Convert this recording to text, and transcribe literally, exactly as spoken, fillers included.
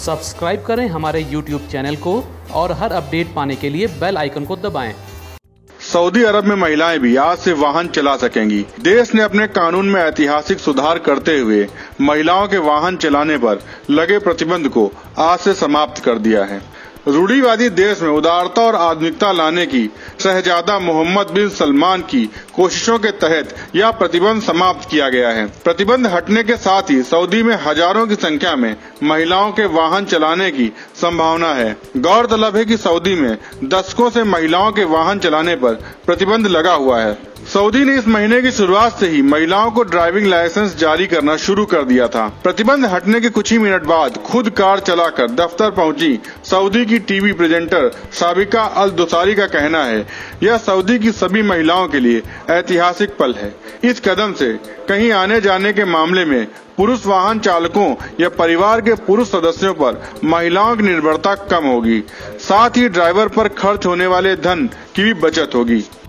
Subscribe करें हमारे YouTube channel को और हर अपडेट पाने के लिए बेल आइकन को दबाएं। सऊदी अरब में महिलाएं भी आज से वाहन चला सकेंगी। देश ने अपने कानून में ऐतिहासिक सुधार करते हुए महिलाओं के वाहन चलाने पर लगे प्रतिबंध को आज से समाप्त कर दिया है। रूढ़िवादी देश में उदारता और आधुनिकता लाने की शहजादा मोहम्मद बिन सलमान की कोशिशों के तहत यह प्रतिबंध समाप्त किया गया है। प्रतिबंध हटने के साथ ही सऊदी में हजारों की संख्या में महिलाओं के वाहन चलाने की संभावना है। गौरतलब है कि सऊदी में दशकों से महिलाओं के वाहन चलाने पर प्रतिबंध लगा हुआ है। सऊदी ने इस महीने की शुरुआत से ही महिलाओं को ड्राइविंग लाइसेंस जारी करना शुरू कर दिया था। प्रतिबंध हटने के कुछ ही मिनट बाद खुद कार चलाकर दफ्तर पहुंची सऊदी की टीवी प्रेजेंटर साबिका अल दुसारी का कहना है, यह सऊदी की सभी महिलाओं के लिए ऐतिहासिक पल है। इस कदम से कहीं आने जाने के मामले में पुरुष वाहन चालकों या परिवार के पुरुष सदस्यों पर महिलाओं की निर्भरता कम होगी। साथ ही ड्राइवर पर खर्च होने वाले धन की भी बचत होगी।